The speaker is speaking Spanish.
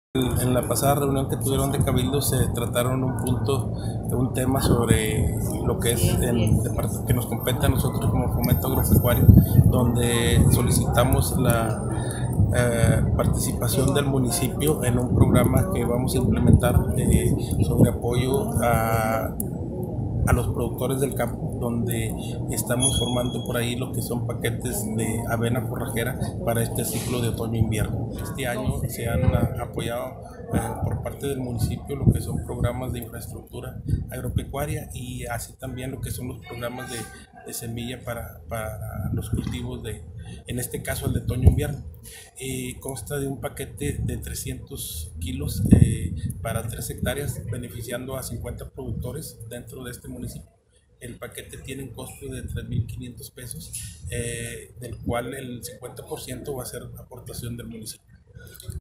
En la pasada reunión que tuvieron de Cabildo se trataron un tema sobre lo que es que nos compete a nosotros como Fomento Agropecuario, donde solicitamos la participación del municipio en un programa que vamos a implementar sobre apoyo a los productores del campo, donde estamos formando por ahí lo que son paquetes de avena forrajera para este ciclo de otoño-invierno. Este año se han apoyado por parte del municipio lo que son programas de infraestructura agropecuaria y así también lo que son los programas de semilla para los cultivos en este caso el de otoño-invierno. Consta de un paquete de 300 kilos para 3 hectáreas, beneficiando a 50 productores dentro de este municipio. El paquete tiene un costo de 3.500 pesos, del cual el 50% va a ser aportación del municipio.